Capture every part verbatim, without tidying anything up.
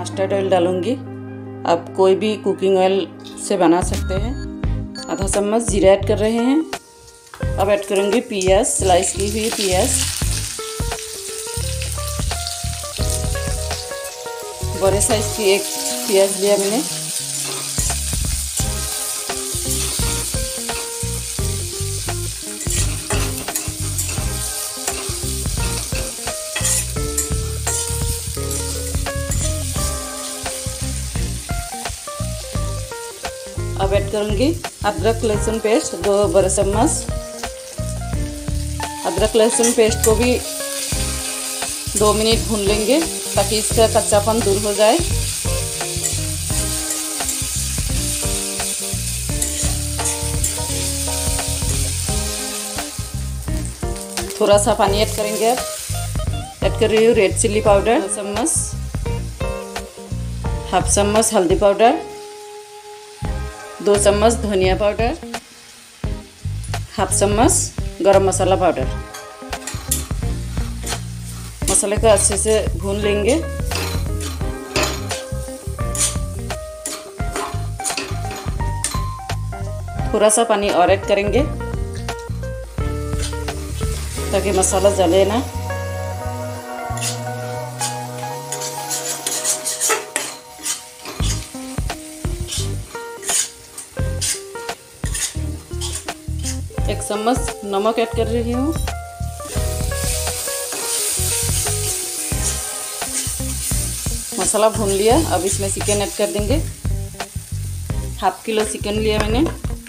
Mustard oil डालूंगी। आप कोई भी कुकिंग ऑयल से बना सकते हैं। आधा चम्मच जीरा ऐड कर रहे हैं। अब ऐड करूंगी प्याज, स्लाइस की हुई प्याज। बड़े साइज की एक प्याज लिया मैंने। अब ऐड करूंगी अदरक लहसुन पेस्ट, दो बड़े चम्मच। अदरक लहसुन पेस्ट को भी दो मिनट भून लेंगे ताकि इसका कच्चापन दूर हो जाए। थोड़ा सा पानी ऐड करेंगे। अब ऐड कर रही हूँ रेड चिल्ली पाउडर दो चम्मच, हाफ चम्मच हल्दी पाउडर, दो चम्मच धनिया पाउडर, हाफ चम्मच गरम मसाला पाउडर। मसाले को अच्छे से भून लेंगे। थोड़ा सा पानी और ऐड करेंगे ताकि मसाला जले ना। एक चम्मच नमक ऐड कर रही हूँ। मसाला भून लिया। अब इसमें चिकन ऐड कर देंगे। हाफ किलो चिकन लिया मैंने।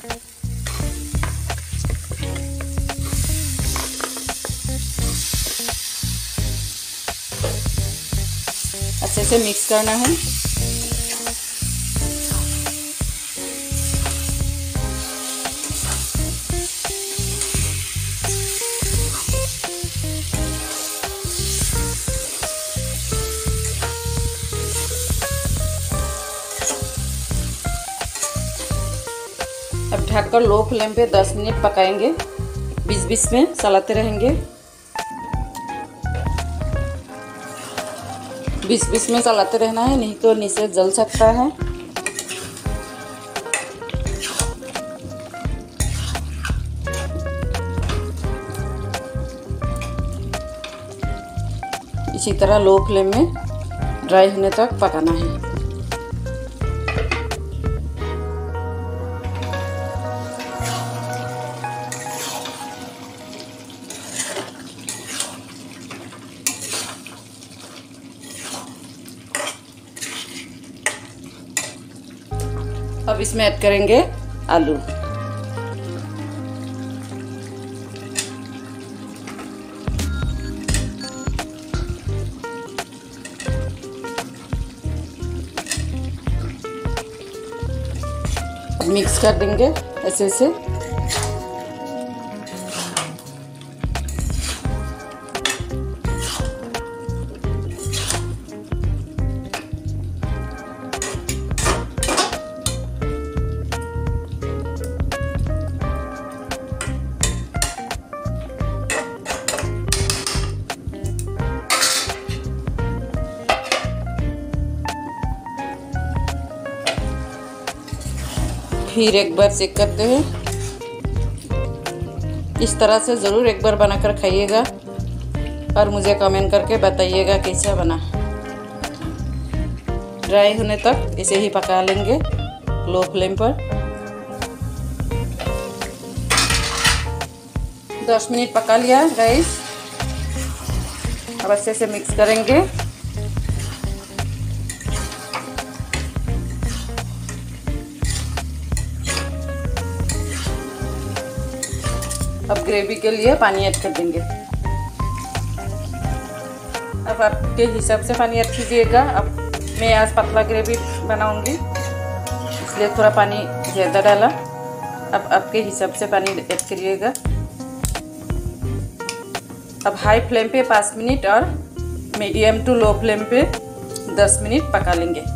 अच्छे से मिक्स करना है। अब ढककर लो फ्लेम पे दस मिनट पकाएंगे। बीच बीच में चलाते रहेंगे। बीच बीच में चलाते रहना है, नहीं तो नीचे जल सकता है। इसी तरह लो फ्लेम में ड्राई होने तक पकाना है। अब इसमें ऐड करेंगे आलू। अब मिक्स कर देंगे ऐसे से। फिर एक बार चेक करते हैं। इस तरह से ज़रूर एक बार बनाकर खाइएगा और मुझे कमेंट करके बताइएगा कैसा बना। ड्राई होने तक इसे ही पका लेंगे लो फ्लेम पर। दस मिनट पका लिया गाइस। अब अच्छे से मिक्स करेंगे। अब ग्रेवी के लिए पानी ऐड कर देंगे। अब आपके हिसाब से पानी ऐड कीजिएगा। अब मैं आज पतला ग्रेवी बनाऊंगी, इसलिए थोड़ा पानी ज़्यादा डाला। अब आपके हिसाब से पानी ऐड करिएगा। अब हाई फ्लेम पे पाँच मिनट और मीडियम टू लो फ्लेम पे दस मिनट पका लेंगे।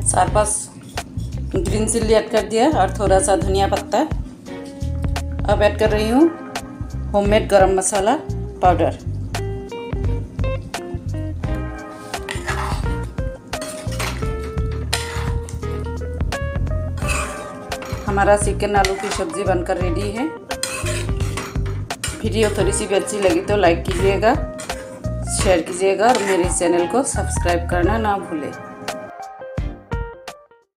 चार पाँच ग्रीन चिल्ली ऐड कर दिया और थोड़ा सा धनिया पत्ता। अब ऐड कर रही हूँ होममेड गरम मसाला पाउडर। हमारा चिकन आलू की सब्ज़ी बनकर रेडी है। वीडियो थोड़ी सी भी अच्छी लगी तो लाइक कीजिएगा, शेयर कीजिएगा और मेरे चैनल को सब्सक्राइब करना ना भूलें।